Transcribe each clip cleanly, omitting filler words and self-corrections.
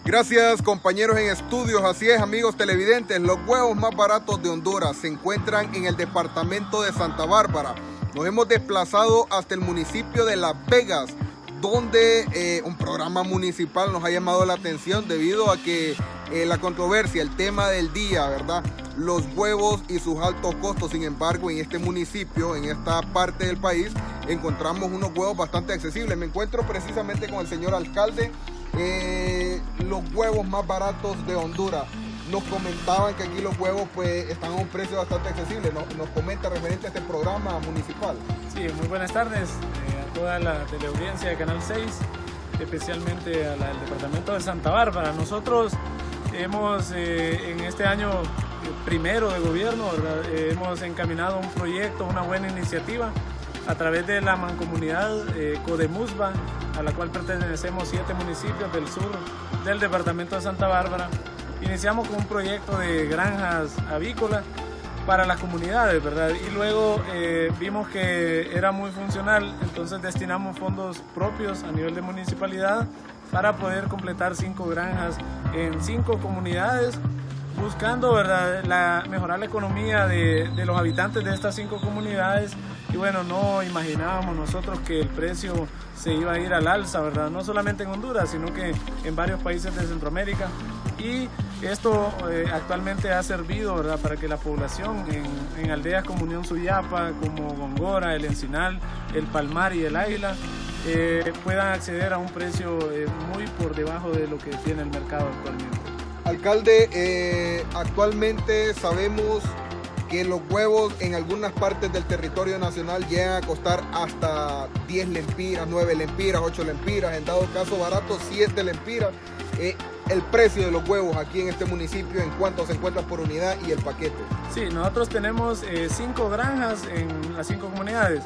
Gracias, compañeros en estudios. Así es, amigos televidentes, los huevos más baratos de Honduras se encuentran en el departamento de Santa Bárbara. Nos hemos desplazado hasta el municipio de Las Vegas, donde un programa municipal nos ha llamado la atención debido a que la controversia, el tema del día, ¿verdad? Los huevos y sus altos costos. Sin embargo, en este municipio, en esta parte del país, encontramos unos huevos bastante accesibles. Me encuentro precisamente con el señor alcalde. Los huevos más baratos de Honduras. Nos comentaban que aquí los huevos pues están a un precio bastante accesible. Nos comenta referente a este programa municipal. Sí, muy buenas tardes a toda la teleaudiencia de Canal 6, especialmente al departamento de Santa Bárbara. Nosotros hemos en este año primero de gobierno, ¿verdad? Hemos encaminado un proyecto, una buena iniciativa a través de la mancomunidad Codemusba, a la cual pertenecemos 7 municipios del sur del departamento de Santa Bárbara. Iniciamos con un proyecto de granjas avícolas para las comunidades, ¿verdad? Y luego vimos que era muy funcional, entonces destinamos fondos propios a nivel de municipalidad para poder completar 5 granjas en 5 comunidades, buscando, ¿verdad?, mejorar la economía de los habitantes de estas 5 comunidades. Y bueno, no imaginábamos nosotros que el precio se iba a ir al alza, ¿verdad? No solamente en Honduras, sino que en varios países de Centroamérica. Y esto actualmente ha servido, ¿verdad?, para que la población en aldeas como Unión Suyapa, como Góngora, El Encinal, El Palmar y El Águila puedan acceder a un precio muy por debajo de lo que tiene el mercado actualmente. Alcalde, actualmente sabemos que los huevos en algunas partes del territorio nacional llegan a costar hasta 10 lempiras, 9 lempiras, 8 lempiras, en dado caso barato 7 lempiras. El precio de los huevos aquí en este municipio, ¿en cuánto se encuentra por unidad y el paquete? Sí, nosotros tenemos 5 granjas en las 5 comunidades.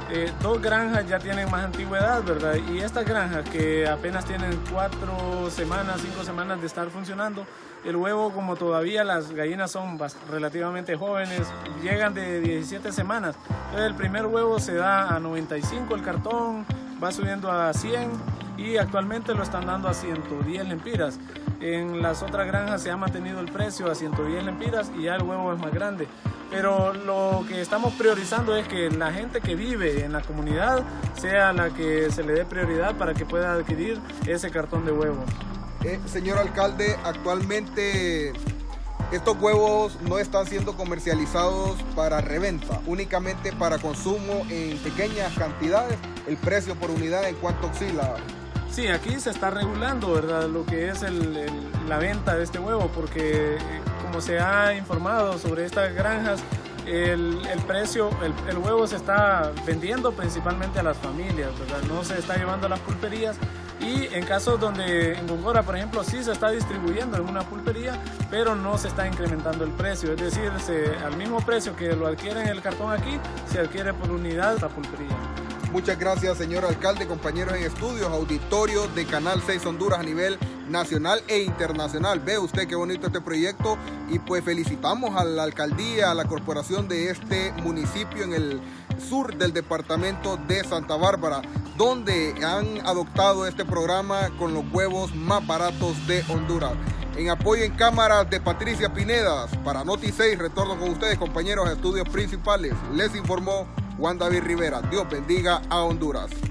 2 granjas ya tienen más antigüedad, ¿verdad? Y estas granjas que apenas tienen 4 semanas, 5 semanas de estar funcionando, el huevo, como todavía las gallinas son relativamente jóvenes, llegan de 17 semanas. Entonces el primer huevo se da a 95 el cartón, va subiendo a 100 y actualmente lo están dando a 110 lempiras. En las otras granjas se ha mantenido el precio a 110 lempiras y ya el huevo es más grande. Pero lo que estamos priorizando es que la gente que vive en la comunidad sea la que se le dé prioridad para que pueda adquirir ese cartón de huevos. Señor alcalde, actualmente estos huevos no están siendo comercializados para reventa, únicamente para consumo en pequeñas cantidades. ¿El precio por unidad en cuánto oscila? Sí, aquí se está regulando, ¿verdad?, lo que es la venta de este huevo, porque como se ha informado sobre estas granjas, el huevo se está vendiendo principalmente a las familias, ¿verdad? No se está llevando a las pulperías. Y en casos donde en Góngora, por ejemplo, sí se está distribuyendo en una pulpería, pero no se está incrementando el precio. Es decir, al mismo precio que lo adquieren el cartón aquí, se adquiere por unidad la pulpería. Muchas gracias, señor alcalde, compañeros en estudios, auditorio de Canal 6 Honduras a nivel nacional e internacional. Ve usted qué bonito este proyecto y pues felicitamos a la alcaldía, a la corporación de este municipio en el sur del departamento de Santa Bárbara, donde han adoptado este programa con los huevos más baratos de Honduras. En apoyo en cámaras de Patricia Pinedas, para Noti 6, retorno con ustedes, compañeros de estudios principales. Les informó Juan David Rivera. Dios bendiga a Honduras.